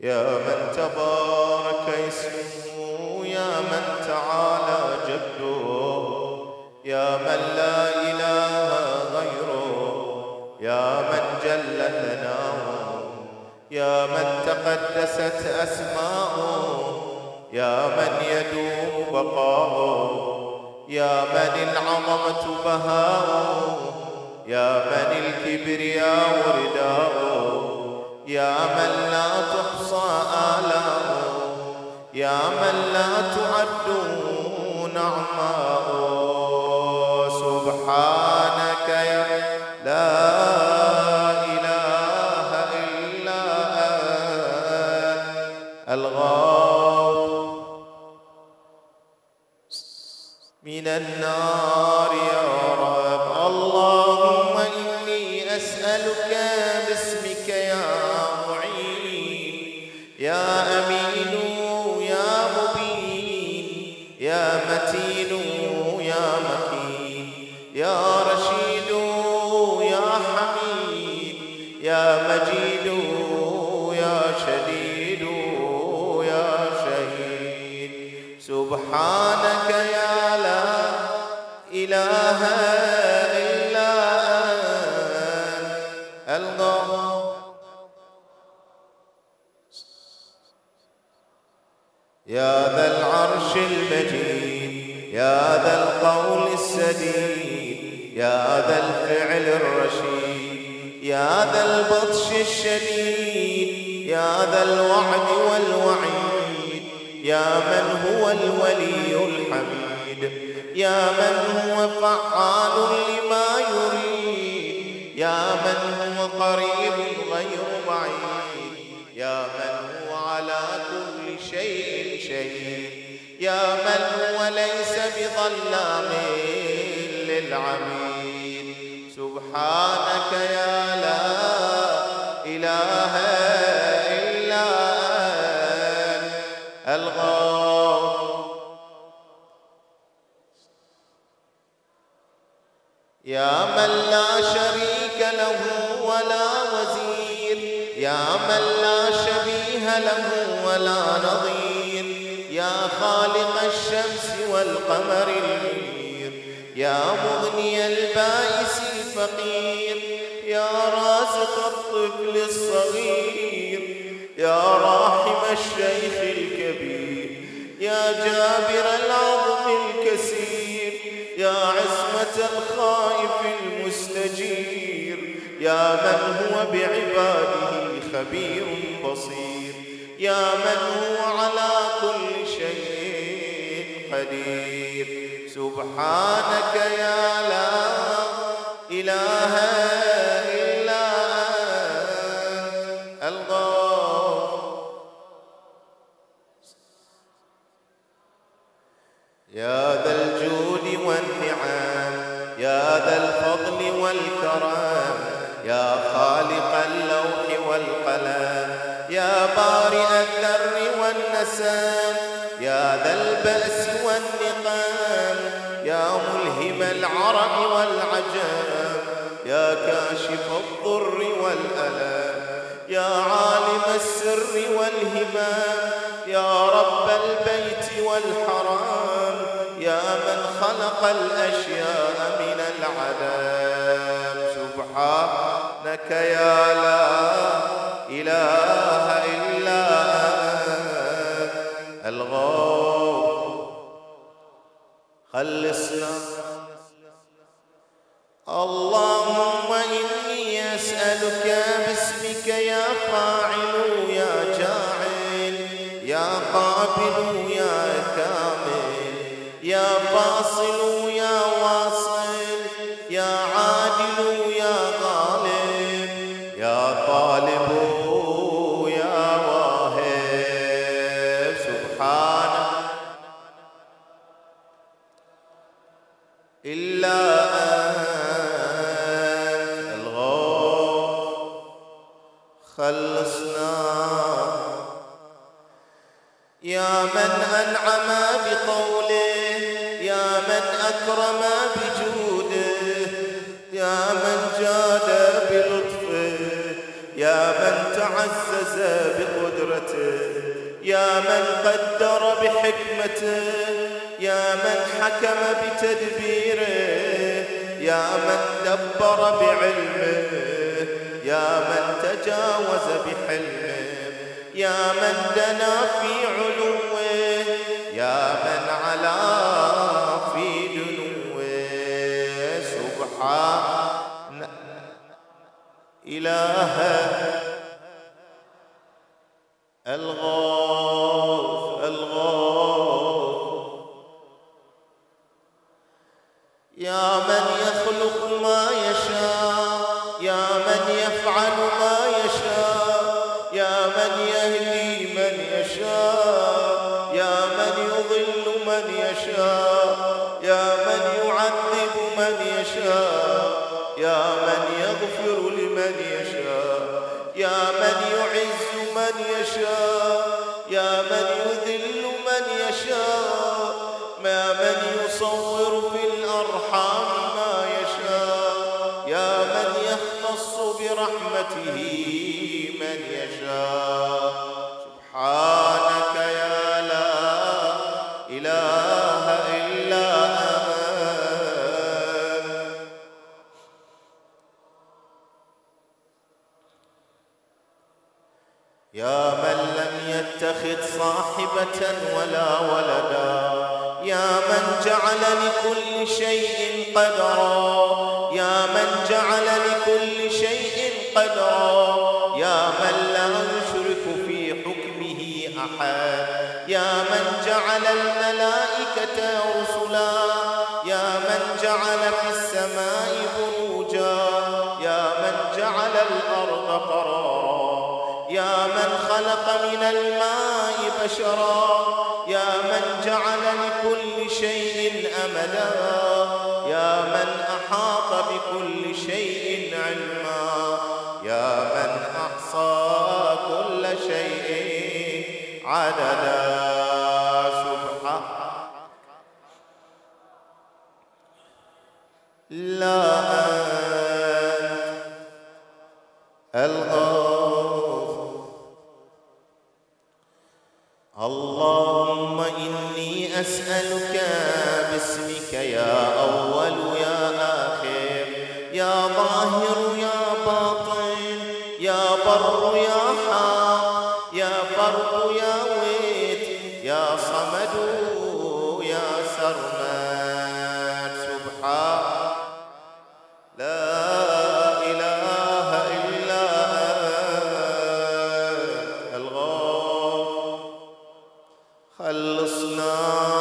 يا من تبارك اسمه، يا من تعالى جده، يا من لا إله غيره، يا من جل ثناؤه، يا من تقدست أسماؤه، يا من يدوم بقاؤه، يا من العظمة بهاؤه، يا من الكبرياء رداؤه، يا من لا تحصى آلاؤه، يا من لا تعد نعماؤه. سبحانك يا لا إله إلا أنت الغافر من النار يا رب. اللهم إني أسألك باسمك يا معين، يا أمين، يا مبين، يا متين، يا مكين، يا رشيد، يا حميد، يا مجيد، يا شديد، يا شهيد. سبحانك يا لا إله إلا أنت الغفور. يا ذا العرش المجيد، يا ذا القول السديد، يا ذا الفعل الرشيد، يا ذا البطش الشديد، يا ذا الوعد والوعيد، يا من هو الولي الحميد، يا من هو فعال لما يريد، يا من هو قريب غير بعيد، يا من هو على كل شيء شهيد، يا من هو ليس بظلام للعبيد. سبحانك يا لا إله إلا أنت الغفور. يا من لا شريك له ولا وزير، يا من لا شبيه له ولا نظير، يا خالق الشمس والقمر المنير، يا مغني البائس الفقير، يا رازق الطفل الصغير، يا راحم الشيخ الكبير، يا جابر العظم الكسير، يا عصمة الخائف المستجير، يا من هو بعباده خبير بصير، يا من هو على كل شيء قدير. سبحانك يا لا إله إلا أنت الغفور. يا ذا الجود والنعم، يا ذا الفضل والكرم، يا خالق اللوح والقلم، يا بارئ الذر والنسم، يا ذا البأس والنقم، يا ملهم العرب والعجم، يا كاشف الضر والألم، يا عالم السر والهمام، يا رب البيت والحرام، يا من خلق الأشياء من العدم. سبحانك يا لا إله إلا أنت الغفور. خلصنا. اللهم إني أسألك باسمك يا فاعل يا جاعل، يا قابل يا كامل، يا فاصل يا واصل، يا عادل يا غالب، يا طالب يا واهب. سبحانك إلا أنت الغفور. خلصنا. يا من أنعم بقوله، يا من أكرم بجوده، يا من جاد بلطفه، يا من تعزز بقدرته، قدرته، يا من قدر بحكمته، يا من حكم بتدبيره، يا من دبر بعلمه، يا من تجاوز بحلمه، يا من دنا في علوه، يا من علا في دنوه. سبحان إله الغوث الغوث، يا من يخلق ما يشاء، يا من يفعل ما يشاء، يا من يهدي من يشاء، يا من يضل من يشاء، يا من يعذب من يشاء، يا من يغفر لمن يشاء، يا من يعز من يشاء، يا من يذل من يشاء، يا من يصور في الأرحام ما يشاء، يا من يختص برحمته من يشاء. سبحانك يا لا إله إلا أنت. يا من لم يتخذ صاحبة ولا ولدا، يا من جعل لكل شيء قدرا، يا من جعل لكل شيء قدرا، يا من لا يشرك في حكمه أحد، يا من جعل الملائكة رسلا، يا من جعل في السماء بروجا، يا من جعل الأرض قرارا، يا من خلق من الماء بشرا، يا من جعل لكل شيء أمدا، يا من أحاط بكل شيء علما، يا من أحصى كل شيء عددا. سبحانك لا أنت الغوث. اللهم إني أسألك باسمك يا أول يا آخر، يا ظاهر يا باطن، يا بر يا حق، يا بر يا ويت، يا صمد يا سرمد. سبحان لا إله إلا أنت الغوث. خلصنا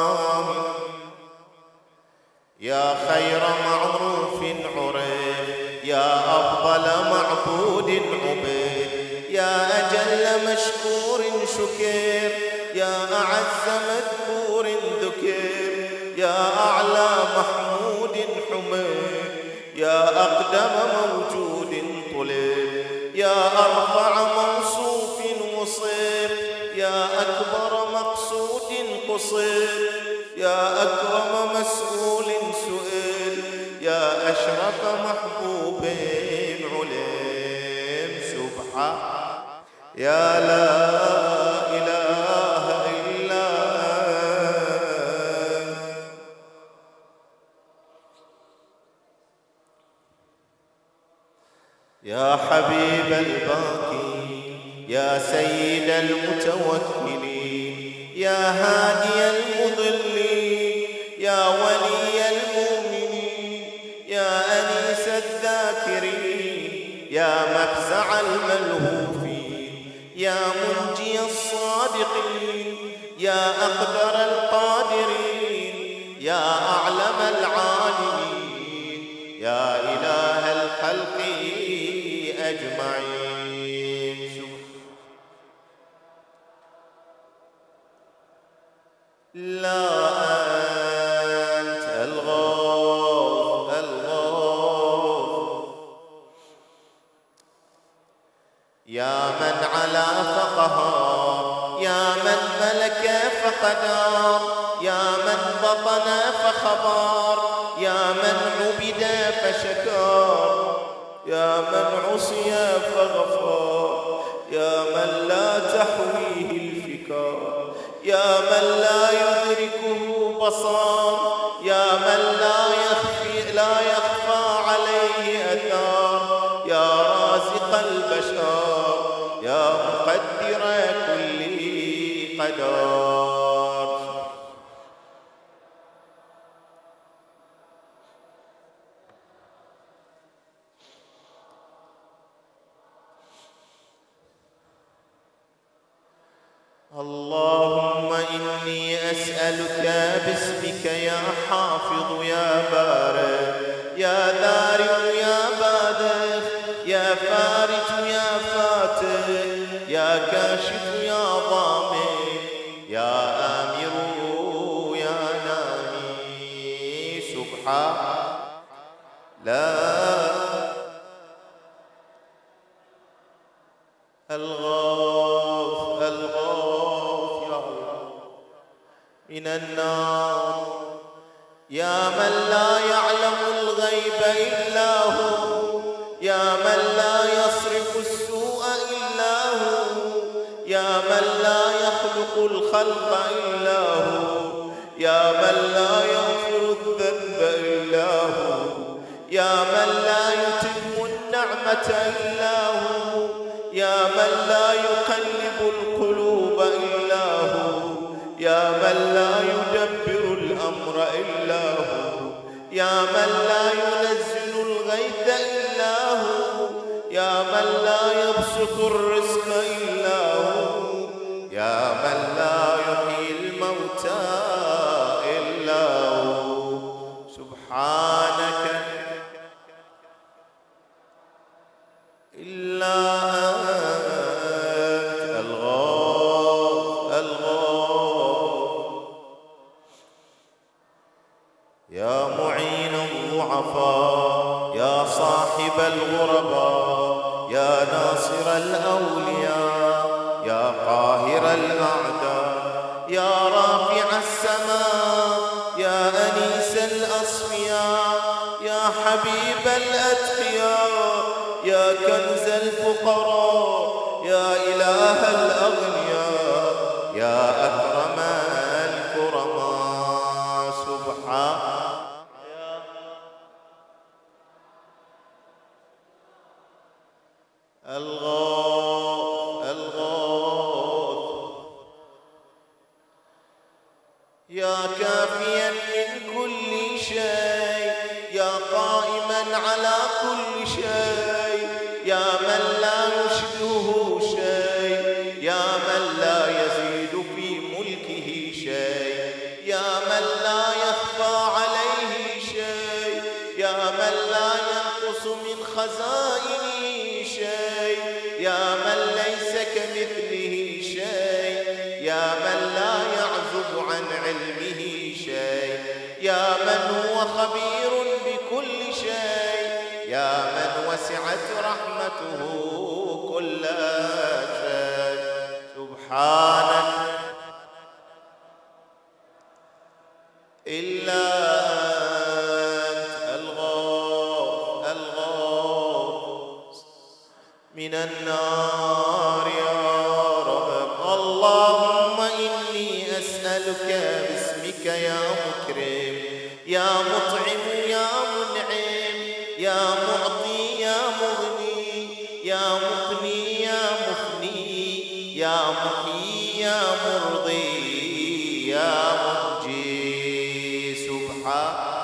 يا خير معروف عرف، يا أفضل معبود عبد، يا أجل مشكور شكر، يا أعز مذكور ذكر، يا أعلى محمود حمد، يا أقدم موجود طلب، يا أرفع موصوف وصف، يا أكبر مقصود قصد، يا أكرم مسؤول سئل، يا أشرف محبوب علم. سبحان يا لا إله إلا أنت. يا حبيب الباكي، يا سيد المتوكلين، يا هادي المضلين، يا ولي المؤمنين، يا أنيس الذاكرين، يا مفزع الملهوفين، يا منجي الصادقين، يا أقدر القادرين، يا أعلم العالمين، يا إله الخلق أجمعين. لا أنت الغوث الغوث. يا من علا فقهار، يا من ملك فقدار، يا من بطن فخبار، يا من عبد فشكر، يا من عصي فغفر، يا من لا تحويه من لا يدركه بصر، يا من لا يخفى عليه أثر، يا رازق البشر، يا مقدر كل قدر. اللهم إني أسألك باسمك يا حافظ يا بارئ يا دارئ يا بادئ يا فارج يا فاتح يا كاشف يا ضامن يا آمر يا ناهي سبحان لا الغوث يا الله من النار، يا من لا يعلم الغيب إلا هو، يا من لا يصرف السوء إلا هو، يا من لا يخلق الخلق إلا هو، يا من لا يغفر الذنب إلا هو، يا من لا يتم النعمة إلا هو، يا من لا يقلب القلوب إلا هو، يا من لا يدبر الأمر إلا هو، يا من لا ينزل الغيث إلا هو، يا من لا يبسط الرزق إلا هو، يا من لا يحيي الموتى إلا هو. سبحانك إلا أنت الغوث يا معين الضعفاء، يا صاحب الغرباء، يا ناصر الأولياء، يا قاهر الأعداء، يا رافع السماء، يا أنيس الأصفياء، يا حبيب الأتقياء، يا كنز الفقراء، يا إله الأغنياء، يا أكرم الكرماء. سبحان الغوث يا كافيا من كل شيء، يا قائما على كل شيء، يا من لا يشبهه شيء، يا من لا يزيد في ملكه شيء، يا من لا يخفى عليه شيء، يا من لا ينقص من خزائنه شيء، يا من ليس كمثله شيء، يا من لا يعزب عن علمه شيء، يا من هو خبير بكل شيء، يا من وسعت رحمته كل شيء. سبحانك إلا أنت الغوث من النار يا رب. اللهم إني أسألك باسمك يا مكرم يا مطعم يا منعم يا معطي يا مغني يا مقني يا مفني يا محيي يا مرضي يا منجي. سبحان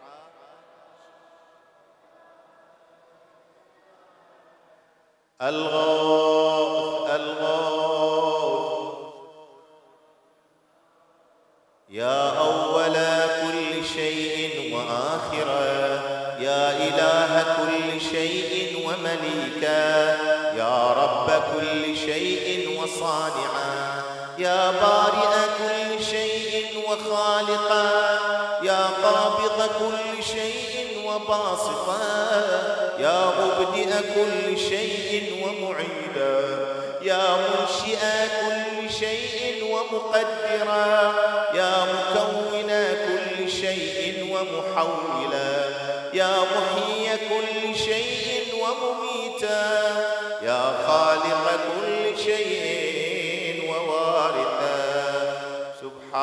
الغوث يا أول كل شيء وآخره، يا إله كل شيء ومليكا، يا رب كل شيء وصانعا، يا بارئ كل شيء وخالقا، يا قابض كل شيء وباسطا، يا مبدئ كل شيء ومعيدا، يا منشئ كل شيء ومقدرا، يا مكون كل شيء ومحولا، يا محيي كل شيء ومميتا، يا خالق كل شيء ووارثا. سبحان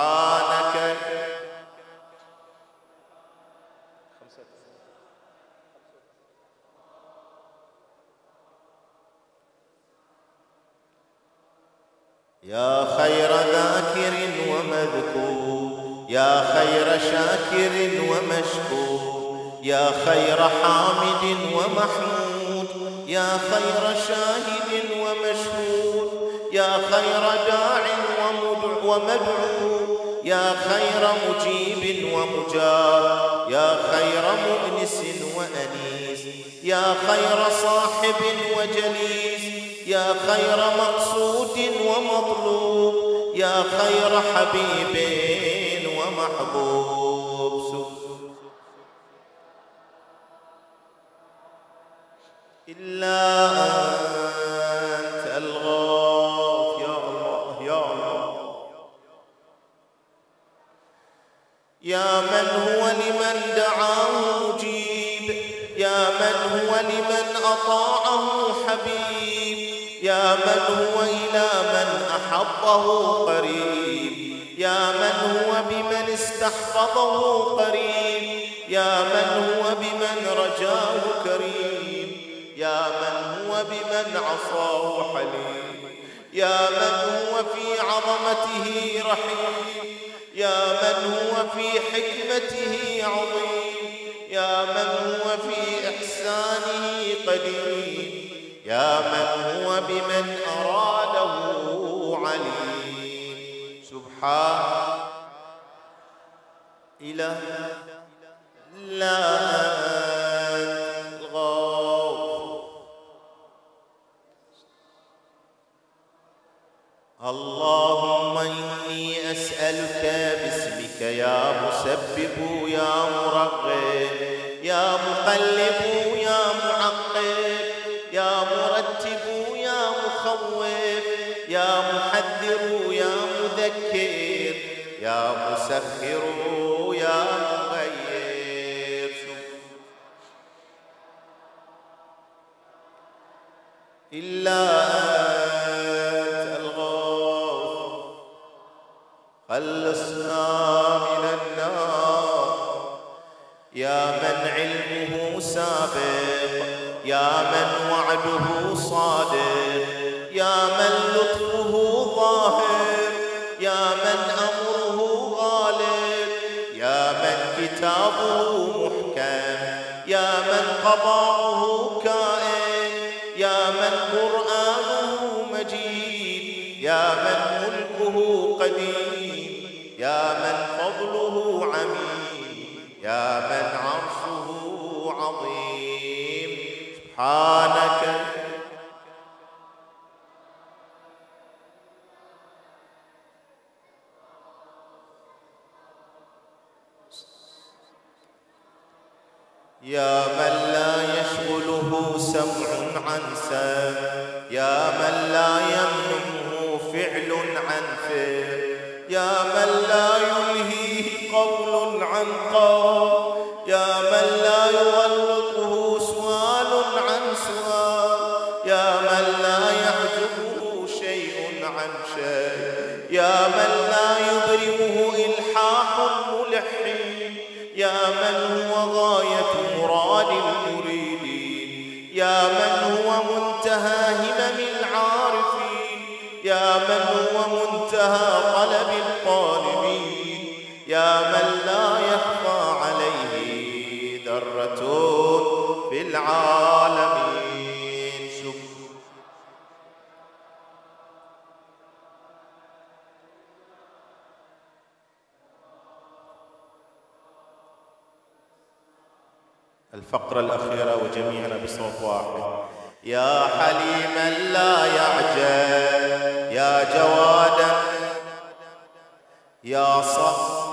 يا خير ذاكر ومذكور، يا خير شاكر ومشكور، يا خير حامد ومحمود، يا خير شاهد ومشهود، يا خير داع ومدعو، يا خير مجيب ومجاب، يا خير مؤنس وأنيس، يا خير صاحب وجليس، يا خير مقصود ومطلوب، يا خير حبيب ومحبوب. إلا أنت الغوث يا الله يا الله، يا من هو لمن دعاه مجيب، يا من هو لمن أطاعه حبيب، يا من هو إلى من أحبه قريب، يا من هو بمن استحفظه قريب، يا من هو بمن رجاه كريم، يا من هو بمن عصاه حليم، يا من هو في عظمته رحيم، يا من هو في حكمته عظيم، يا من هو في إحسانه قدير، يا من هو بمن أراده عليم. سبحان إله لا الغوث. اللهم إني أسألك باسمك يا مسبب يا مرغب يا مقلب يا معقب يا مرتب يا مخوف يا محذر يا مذكر يا مسخر يا مغير. إلا أنت الغوث خلصنا من النار، يا من علمه سابق، يا من وعده صادق، يا من لطفه ظاهر، يا من أمره غالب، يا من كتابه محكم، يا من قضاؤه كائن، يا من قرآنه مجيد، يا من ملكه قديم، يا من فضله عميم، يا من عرشه عظيم. سبحانك يا من لا يشغله سمع عن سمع، يا من لا يمنعه فعل عن فعل، يا من لا يلهيه قول عن قول، يا من لا يغلطه سؤال عن سؤال، يا من لا يحجبه شيء عن شيء، يا من لا يبرمه إلحاح ملحين، يا من هو غاية مراد المريدين، يا من هو منتهى همم العارفين، يا من هو منتهى طلب الطالبين، يا من لا يخفى عليه ذرة في العالمين. الفقرة الأخيرة وجميعنا بصوت واحد. يا حليما لا يعجل، يا جوادا يا صف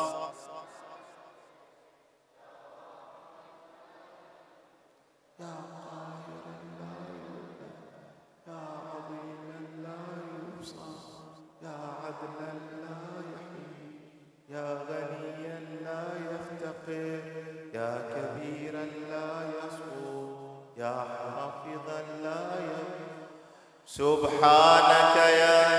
يا قاهرا لا يؤذى، يا عظيما لا يوصى، يا عدلا لا يحيي، يا غنيا لا يفتقر، يا كبيرا لا يصغر، يا حافظا لا يموت. سبحانك يا